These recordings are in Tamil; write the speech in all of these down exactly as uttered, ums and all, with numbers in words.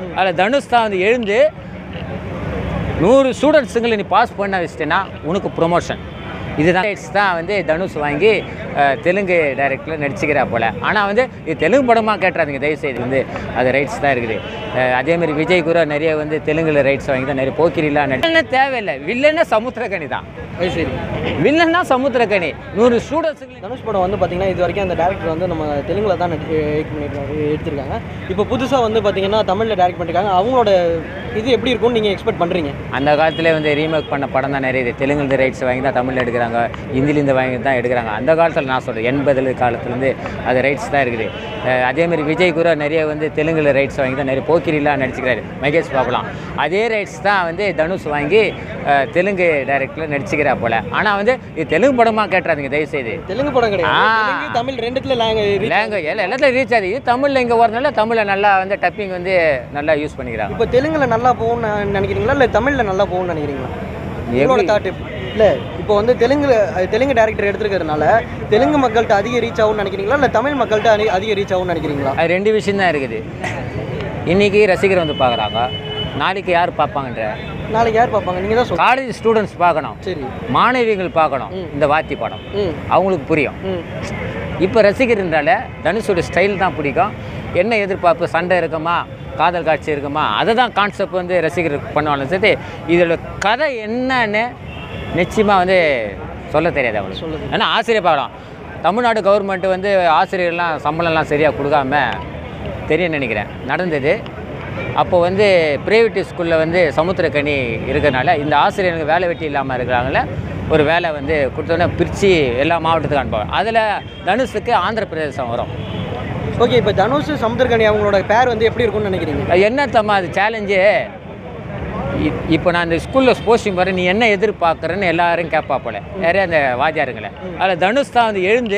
அதில் தனுஷ் தான் வந்து எழுந்து நூறு ஸ்டூடெண்ட்ஸுங்களை நீ பாஸ் பண்ண வச்சிட்டேன்னா உனக்கு ப்ரொமோஷன். இதுதான் ரைட்ஸ் தான் வந்து தனுஷ் வாங்கி தெலுங்கு டைரக்டரில் நடிச்சுக்கிறா போல். ஆனால் வந்து இது தெலுங்கு படமாக கேட்டுறாதீங்க தயவுசெய்து, வந்து அது ரைட்ஸ் தான் இருக்குது. அதேமாதிரி விஜய் கூட நிறைய வந்து தெலுங்கில் ரைட்ஸ் வாங்கி தான் நிறைய போக்கிரிலாம் நடிச்சு தேவையில்லை. வில்லன்னா சமுத்திரக்கனி தான். சரி, வில்லன்னா சமுத்திரக்கனி. நூறு ஸ்டூடெண்ட்ஸுக்கு தனுஷ் படம் வந்து பார்த்தீங்கன்னா இது வரைக்கும் அந்த டேரக்டர் வந்து நம்ம தெலுங்கில் தான் எடுத்திருக்காங்க. இப்போ புதுசாக வந்து பார்த்தீங்கன்னா தமிழில் டேரக்ட் பண்ணியிருக்காங்க. அவங்களோட இது எப்படி இருக்கும்னு நீங்கள் எக்ஸ்பெக்ட் பண்ணுறீங்க? அந்த காலத்தில் வந்து ரீமேக் பண்ண படம் தான் நிறைய இது. தெலுங்குலேருந்து ரைட்ஸ் வாங்கி தான் தமிழில் எடுக்கிறாங்க, ஹிந்திலேருந்து வாங்கி தான் எடுக்கிறாங்க. அந்த காலத்தில் நான் சொல்கிறேன் எண்பது காலத்துலேருந்து அது ரைட்ஸ் தான் இருக்குது. அதேமாதிரி விஜய் கூட நிறைய வந்து தெலுங்கில் ரைட்ஸ் வாங்கி தான் நிறைய போக்கிரிலாம் நடிச்சுக்கிறாரு, மகேஷ் பாபுலாம். அதே ரைட்ஸ் தான் வந்து தனுஷ் வாங்கி தெலுங்கு டைரக்டரில் நடிச்சுக்கிறா போல். ஆனால் வந்து இது தெலுங்கு படமாக கேட்டுறாதீங்க தயவுசெய்து. தெலுங்கு படம் கிடையாது, தமிழ் ரெண்டுத்தில் லாங்குவேஜ் லாங்குவேஜ் எல்லாம் எல்லாத்தையும் ரீச் ஆகுது. இது தமிழில் இங்கே வரனால தமிழில் நல்லா வந்து டப்பிங் வந்து நல்லா யூஸ் பண்ணிக்கிறாங்க. இப்போ தெலுங்கில் நல்லா போகும்னு நினைக்கிறீங்களா இல்லை தமிழில் நல்லா போகும்னு நினைக்கிறீங்களா? எவ்வளோ தாட் இல்லை இப்போ வந்து தெலுங்கு தெலுங்கு டேரக்டர் எடுத்துருக்கிறதுனால தெலுங்கு மக்கள்கிட்ட அதிக ரீச் ஆகும்னு நினைக்கிறீங்களா இல்லை தமிழ் மக்கள்கிட்ட அதிக ரீச் ஆகும்னு நினைக்கிறீங்களா? அது ரெண்டு விஷயம் தான் இருக்குது. இன்றைக்கி ரசிகர் வந்து பார்க்குறாங்க, நாளைக்கு யார் பார்ப்பாங்கன்ற நாளைக்கு யார் பார்ப்பாங்க? நீங்கள் தான் சொல்லுங்கள். காலேஜ் ஸ்டூடெண்ட்ஸ் பார்க்கணும், சரி, மாணவிகள் பார்க்கணும். இந்த வாத்தி படம் அவங்களுக்கு புரியும். இப்போ ரசிகர்ன்றால தனுஷோட ஸ்டைல் தான் பிடிக்கும். என்ன எதிர்பார்ப்பு, சண்டை இருக்குமா, காதல் காட்சி இருக்குமா, அதை தான் கான்செப்ட் வந்து ரசிகர் பண்ணுவாங்க. சரி, இதோட கதை என்னன்னு நிச்சயமாக வந்து சொல்ல தெரியாது அவங்களுக்கு. சொல்லுது ஏன்னா ஆசிரியர் பார்க்கலாம். தமிழ்நாடு கவர்மெண்ட்டு வந்து ஆசிரியர்லாம் சம்பளம்லாம் சரியாக கொடுக்காம தெரியும் நினைக்கிறேன் நடந்தது. அப்போ வந்து ப்ரைவேட் ஸ்கூலில் வந்து சமுத்திரக்கனி இருக்கிறனால இந்த ஆசிரியருக்கு வேலை வெட்டி இல்லாமல் இருக்கிறாங்கள ஒரு வேலை வந்து கொடுத்தோன்னே பிரித்து எல்லா மாவட்டத்துக்கும் அனுப்புவாங்க. அதில் தனுஷுக்கு ஆந்திர பிரதேசம் வரும். ஓகே, இப்போ தனுஷ் சமுத்திரக்கனி அவங்களோட பேர் வந்து எப்படி இருக்கும்னு நினைக்கிறீங்க? என்ன தம்மா அது சேலஞ்சு. இப்போ நான் இந்த ஸ்கூலில் போஸ்டிங் போகிறேன், நீ என்ன எதிர்பார்க்குறேன்னு எல்லாரும் கேட்பா போல நிறைய அந்த வாத்தியாருங்களை. அதில் தனுஷ் தான் வந்து எழுந்து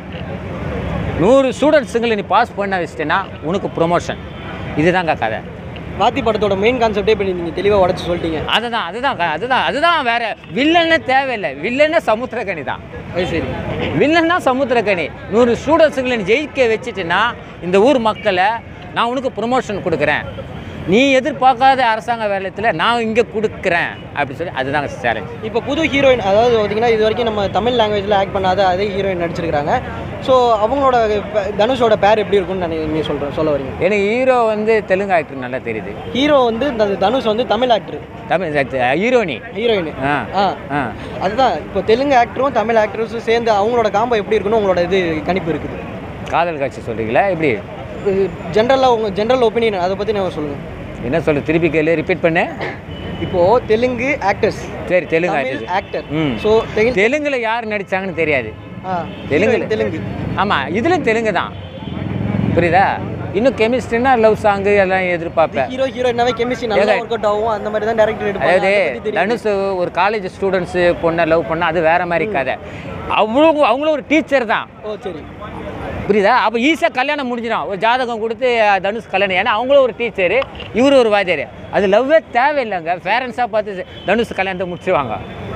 நூறு ஸ்டூடெண்ட்ஸுங்களை நீ பாஸ் பண்ண வச்சிட்டேன்னா உனக்கு ப்ரொமோஷன். இதுதாங்க கதை. வாத்தி படத்தோட மெயின் கான்செப்டே இப்போ நீங்கள் தெளிவாக உடச்சி சொல்லிட்டீங்க. அதுதான் அதுதான் அதுதான் அதுதான் வேற வில்லன்னு தேவையில்லை. வில்லன்னா சமுத்திரக்கனி தான். சரி, வில்லன்னா சமுத்திரக்கனி. நூறு ஸ்டூடெண்ட்ஸுங்களை நீ ஜெயிக்க வச்சுட்டேன்னா இந்த ஊர் மக்களை நான் உனக்கு ப்ரொமோஷன் கொடுக்குறேன், நீ எதிர்பார்க்காத அரசாங்க வேலையத்தில் நான் இங்கே கொடுக்குறேன் அப்படி சொல்லி அதுதாங்க சேலஞ்ச். இப்போ புது ஹீரோயின், அதாவது பார்த்தீங்கன்னா இது வரைக்கும் நம்ம தமிழ் லாங்குவேஜில் ஆக்ட் பண்ணாத அதே ஹீரோயின் நடிச்சிருக்கிறாங்க. ஸோ அவங்களோட தனுஷோட பேர் எப்படி இருக்கும்னு நான் நீங்கள் சொல்கிறேன் சொல்ல வரீங்க? எனக்கு ஹீரோ வந்து தெலுங்கு ஆக்டர் நல்லா தெரியுது. ஹீரோ வந்து தனுஷ் வந்து தமிழ் ஆக்டர், தமிழ் ஹீரோயினி ஹீரோயின் ஆ ஆ அதுதான். இப்போ தெலுங்கு ஆக்டரும் தமிழ் ஆக்டர்ஸும் சேர்ந்து அவங்களோட காம்போ எப்படி இருக்குன்னு உங்களோட இது கணிப்பு இருக்குது? காதல் காட்சி சொல்கிறீங்களா எப்படி? ஜென்ரலாக உங்கள் ஜென்ரல் ஒப்பீனியன் அதை பற்றி நான் சொல்லுங்கள். என்ன சொல்லு, திருப்பி கேளு, ரிப்பீட் பண்ணு. இப்போது தெலுங்கு ஆக்டர்ஸ், சரி தெலுங்கு ஆக்டர்ஸ் ஆக்டர். ஸோ தெலுங்குல யார் நடித்தாங்கன்னு தெரியாது. தெலுங்கு தெலுங்கு ஆமாம், இதுலேயும் தெலுங்கு தான், புரியுதா? இன்னும் கெமிஸ்ட்ரினா லவ் சாங்கு எல்லாம் எதிர்பார்ப்பேன். ஹீரோ ஹீரோயினாவே கெமிஸ்ட்ரி நல்லா ஒர்க் அவுட் ஆகும், அந்த மாதிரி தான் டைரக்டர் எடுப்பாங்க. அதாவது தனுஷ் ஒரு காலேஜ் ஸ்டூடெண்ட்ஸு பொண்ணை லவ் பண்ணால் அது வேறு மாதிரி கதை. அவ்வளோ அவங்களும் ஒரு டீச்சர் தான். ஓ சரி, புரியுதா? அப்போ ஈஸியாக கல்யாணம் முடிஞ்சிடும். ஒரு ஜாதகம் கொடுத்து தனுஷ் கல்யாணம், ஏன்னா அவங்களும் ஒரு டீச்சரு இவரு ஒரு வாத்தியார். அது லவ்வே தேவையில்லைங்க, பேரண்ட்ஸாக பார்த்து தனுஷ் கல்யாணத்தை முடிச்சுவாங்க.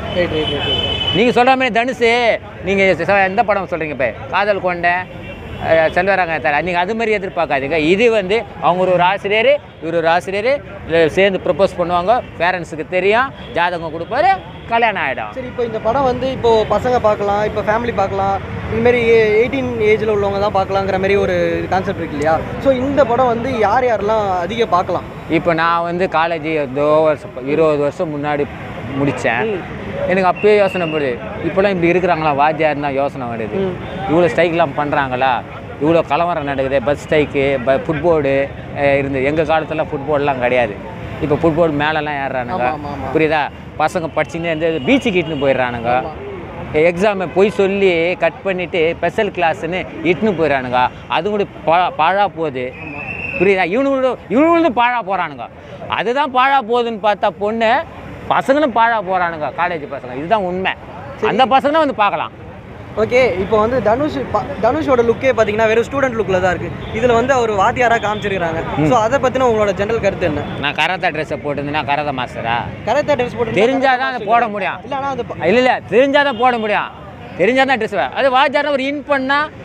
நீங்கள் சொல்கிற மாதிரி தனுஷ் நீங்கள் எந்த படம் சொல்கிறீங்க? இப்போ காதல் கொண்டேன், செல்வராங்க தர, நீங்கள் அது மாதிரி எதிர்பார்க்காதீங்க. இது வந்து அவங்க ஒரு ஆசிரியர் இவர் ஒரு ஆசிரியர் சேர்ந்து ப்ரப்போஸ் பண்ணுவாங்க, பேரண்ட்ஸுக்கு தெரியும், ஜாதகம் கொடுப்பாரு, கல்யாணம் ஆகிடும். சரி, இப்போ இந்த படம் வந்து இப்போது பசங்க பார்க்கலாம், இப்போ ஃபேமிலி பார்க்கலாம், இதுமாரி எயிட்டீன் ஏஜில் உள்ளவங்க தான் பார்க்கலாங்கிற மாதிரி ஒரு கான்செப்ட் இருக்கு இல்லையா? ஸோ இந்த படம் வந்து யார் யாரெல்லாம் அதிக பார்க்கலாம்? இப்போ நான் வந்து காலேஜ் ஏதோ வருஷம் இருபது வருஷம் முன்னாடி முடித்தேன். எனக்கு அப்பயே யோசனை போடுது, இப்போலாம் இப்படி இருக்கிறாங்களா வாத்தியார்னா யோசனை வருது. இவ்வளோ ஸ்ட்ரைக்லாம் பண்ணுறாங்களா, இவ்வளோ கலவரம் நடக்குது, பஸ் ஸ்ட்ரைக்கு, ப ஃபுட்போர்டு இருந்தது. எங்கள் காலத்தில் ஃபுட்போர்டெலாம் கிடையாது. இப்போ ஃபுட்போர்டு மேலெலாம் ஏறுறானுங்க, புரியுதா? பசங்க படிச்சுன்னு இந்த பீச்சுக்கு இட்டுன்னு போயிடுறானுங்க. எக்ஸாமை போய் சொல்லி கட் பண்ணிவிட்டு ஸ்பெஷல் கிளாஸ்ன்னு இட்டுன்னு போயிடறானுங்க. அது கூட பா பாழாக போகுது, புரியுதா? இவனு இவனு பாழாக போகிறானுங்க. அதுதான் பாழாக போகுதுன்னு பார்த்தா பொண்ணு பசங்களும் பாழாக போகிறானுங்க, காலேஜ் பசங்க. இதுதான் உண்மை. அந்த பசங்களும் வந்து பார்க்கலாம். ஓகே, இப்போ வந்து தனுஷ் தனுஷோட லுக்கே பார்த்தீங்கன்னா வெறும் ஸ்டூடெண்ட் லுக்கில் தான் இருக்குது. இதில் வந்து அவர் வாத்தியாராக காமிச்சிருக்கிறாங்க. ஸோ அதை பற்றின உங்களோட ஜென்ரல் கருத்து என்ன? நான் கராத்தா ட்ரெஸ்ஸை போட்டுருந்தேன்னா கராத்தா மாஸ்டரா? கராத்தா ட்ரெஸ் போட்டு தெரிஞ்சால் தான் அதை போட முடியும். இல்லை ஆனால் அது இல்லை இல்லை தெரிஞ்சால் தான் போட முடியும். தெரிஞ்சால் தான் ட்ரெஸ். அது வாத்தியார்னா ஒரு இன் பண்ணால்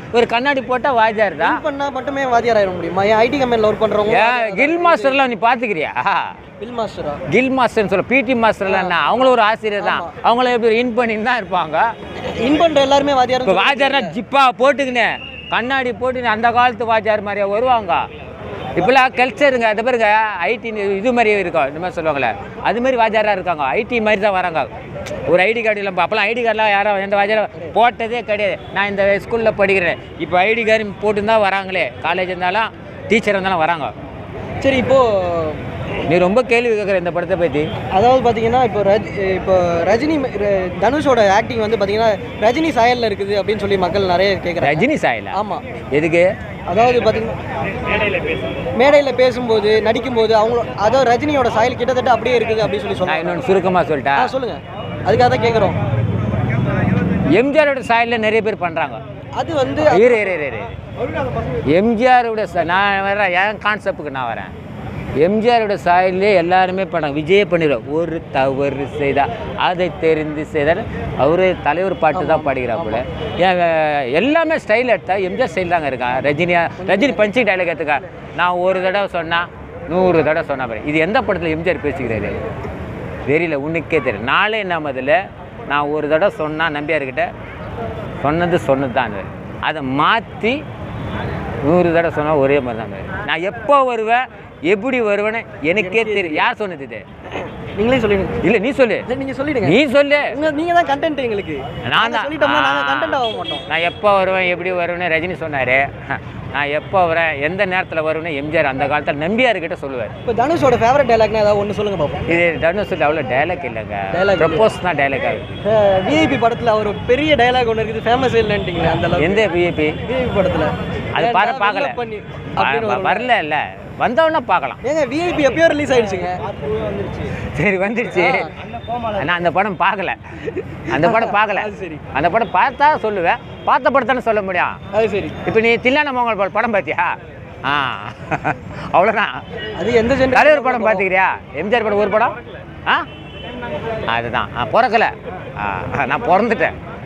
ஒரு கண்ணாடி போட்டால் வாத்தியார் தான். பண்ணால் மட்டுமே வாத்தியார் ஆயிட முடியுமா? ஏன் ஐடி கம்பெனியில் ஒர்க் பண்ணுறவங்க கில் மாஸ்டர்லாம் நீ பார்த்துக்கிறியா? கில் மாஸ்டரா? கில் மாஸ்டர்னு சொல்ல பிடி மாஸ்டர்லாம் என்ன அவங்களும் ஒரு ஆசிரியர் தான். அவங்கள எப்படி இன் பண்ணின்னு தான் இருப்பாங்க. இன் பண்ணுற எல்லாருமே வாத்தியார். இப்போ வாத்தியார்னா ஜிப்பா போட்டுக்கினே கண்ணாடி போட்டு அந்த காலத்து வாத்தியார் மாதிரியா வருவாங்க. இப்போலாம் கல்ச்சருங்க அது பாருங்க ஐடி இது மாதிரியே இருக்கும். இந்த மாதிரி சொல்லுவாங்களே அது மாதிரி வாத்தியாராக இருக்காங்க. ஐடி மாதிரி தான் வராங்க. ஒரு ஐடி கார்டு இல்லை. அப்போலாம் ஐடி கார்டெலாம் யாரும் எந்த வாத்தியாரும் போட்டதே கிடையாது. நான் இந்த ஸ்கூலில் படிக்கிறேன் இப்போ ஐடி கார்டு போட்டு தான் வராங்களே. காலேஜ் இருந்தாலும் டீச்சர் இருந்தாலும் வராங்க. சரி, இப்போது நீ ரொம்ப கேள்வி கேட்குற இந்த படத்தை பற்றி. அதாவது பார்த்தீங்கன்னா இப்போ ரஜ் இப்போ ரஜினி தனுஷோட ஆக்டிங் வந்து பார்த்தீங்கன்னா ரஜினி சாயலில் இருக்குது அப்படின்னு சொல்லி மக்கள் நிறைய கேட்குறாங்க. ரஜினி சாயலா? ஆமாம். எதுக்கு? அதாவது பார்த்தீங்கன்னா மேடையில் பேசும்போது நடிக்கும்போது அவங்க அதாவது ரஜினியோட சாயல் கிட்டத்தட்ட அப்படியே இருக்குது அப்படின்னு சொல்லி சொன்னாங்க. இன்னொன்று சுருக்கமாக சொல்லிட்டா சொல்லுங்கள். அதுக்காக தான் கேட்குறோம். எம்ஜிஆரோட சாயலில் நிறைய பேர் பண்ணுறாங்க. அது வந்து இரு இரு இரு எம்ஜிஆரோட நான் வரேன் என் கான்செப்டுக்கு நான் வரேன். எம்ஜிஆரோட சாயல்லே எல்லாருமே பண்ணாங்க. விஜயே பண்ணிடுவோம். ஒரு தவறு செய்தால் அதை தெரிந்து செய்தால் அவர் தலைவர் பாட்டு தான் பாடுகிறாப்புல. ஏன் எல்லாமே ஸ்டைல் எடுத்தால் எம்ஜிஆர் ஸ்டைல் தாங்க இருக்கான். ரஜினியா ரஜினி பஞ்சிங் டைலாக் எடுத்துக்கா. நான் ஒரு தடவை சொன்னால் நூறு தடவை சொன்னால் பாரு. இது எந்த படத்தில் எம்ஜிஆர் பேசிக்கிறாரு தெரியல. உனக்கே தெரியும். நாளே என்ன முதல்ல நான் ஒரு தடவை சொன்னால் நம்பியார்கிட்ட சொன்னது சொன்னது தான். அதை மாற்றி நூறு தடவை சொன்னால் ஒரே மாதிரி தான். நான் எப்போ வருவேன் எப்படி வருவேன்னு எனக்கே தெரியும். யார் சொன்னது இது? நீங்களே சொல்லிடுங்க. இல்லை நீ சொல்லு. நீங்கள் சொல்லிடுங்க. நீ சொல்லு. நீங்கள் தான் கண்டென்ட் எங்களுக்கு. நான் தான் சொல்லிட்டோம்னா நாங்கள் கண்டென்ட் ஆக மாட்டோம். நான் எப்போ வருவேன் எப்படி வருவேன்னு ரஜினி சொன்னார். நான் எப்போ வரேன் எந்த நேரத்தில் வருவேன்னு எம்ஜிஆர் அந்த காலத்தில் நம்பியார்கிட்ட சொல்லுவார். இப்போ தனுஷோட ஃபேவரட் டைலாக்னா ஏதாவது ஒன்று சொல்லுங்கள் பார்ப்போம். இது தனுஷ் அவ்வளோ டைலாக் இல்லைங்க. டைலாக் ப்ரப்போஸ் தான் டைலாக் ஆகுது. விஐபி படத்தில் அவர் பெரிய டைலாக் ஒன்று இருக்குது. ஃபேமஸ் இல்லைன்ட்டிங்களே அந்த அளவுக்கு. எந்த விஐபி? விஐபி படத்தில் அது பாரு பார்க்கல வரல இல்லை வந்தவொடனே பார்க்கலாம். ஏங்க விஐபி எப்பயோ ரிலீஸ் ஆயிடுச்சுங்க. சரி வந்துடுச்சு. நான் அந்த படம் பார்க்கல. அந்த படம் பார்க்கல. சரி அந்த படம் பார்த்தா சொல்லுவேன். பார்த்த படத்தானே சொல்ல முடியும். அது சரி. இப்போ நீ தில்லான மோகன் படம் பார்த்தியா? ஆ அவ்வளோதான். அது எந்த ஜென் தலைவர் படம் பார்த்துக்கிறியா? எம்ஜிஆர் படம் ஒரு படம். ஆ அதுதான் பிறக்கலை. நான் பிறந்துட்டேன்.